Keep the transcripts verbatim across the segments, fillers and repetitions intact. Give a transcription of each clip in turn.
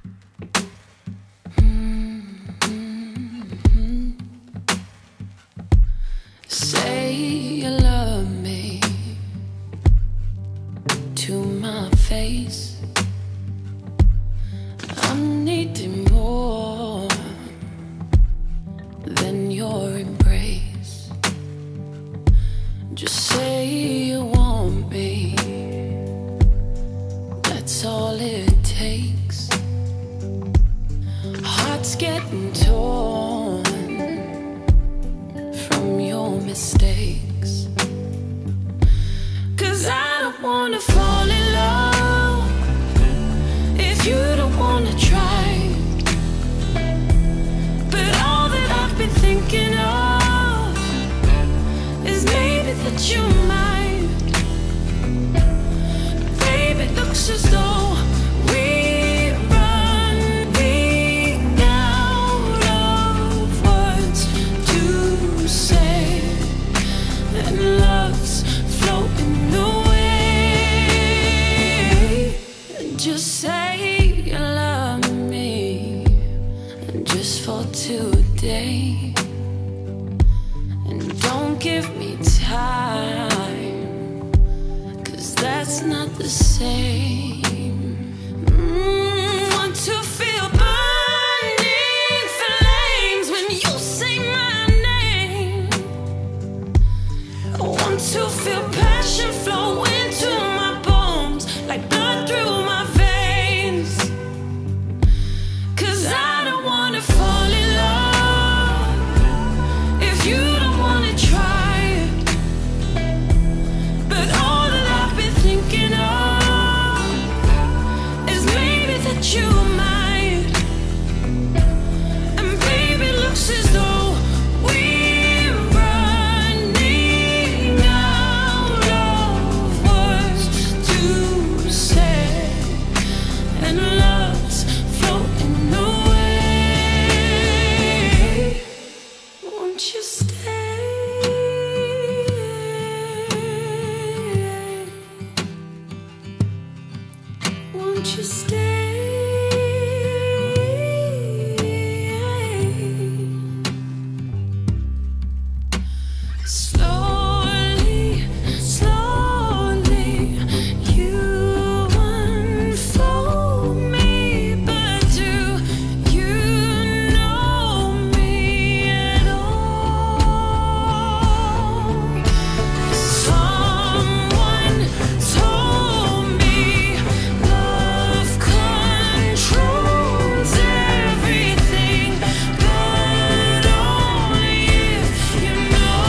Say you love me to my face. I'm needing more than your embrace. Just say you want me, that's all it takes. Heart's getting torn from your mistakes, 'cause I don't wanna fall in love if you don't wanna try. But all that I've been thinking of is maybe that you might. Baby, it looks as though we're running out of words to say, and love's floating away. Just say you love me, just for today, and don't give me time, 'cause that's not the same. Mm, want to feel burning flames when you say my name. I want to feel passion flow into my bones, like blood through my veins. 'Cause I don't wanna fall in love if you don't wanna try. But all that I've been thinking of is maybe that you might. And baby, it looks as though we're running out of words to say, and love's floating away. Won't you stay? Won't you stay? Slowly, slowly, you unfold me, but do you know me at all? Someone told me love controls everything, but only if you know.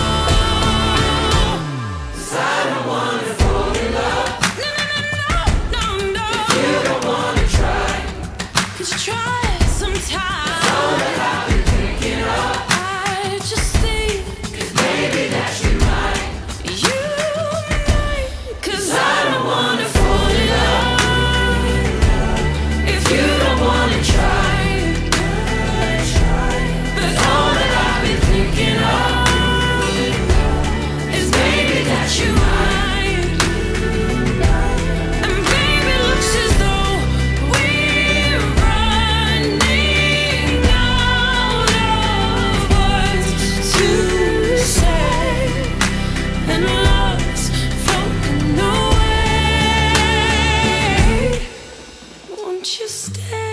'Cause I don't wanna fall in love. No, no, no, no, no, no. If you don't wanna try, 'cause try sometime. All that I've been thinking of, I just think, 'cause maybe that you might. You might. 'Cause I don't wanna fall in love if you don't wanna try. But all that I've been thinking of is maybe that you might. And baby, it looks as though we're running out of words to say, and love's floating away. Won't you stay?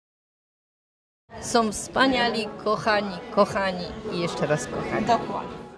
Są wspaniali, kochani, kochani i jeszcze raz kochani. Dokładnie.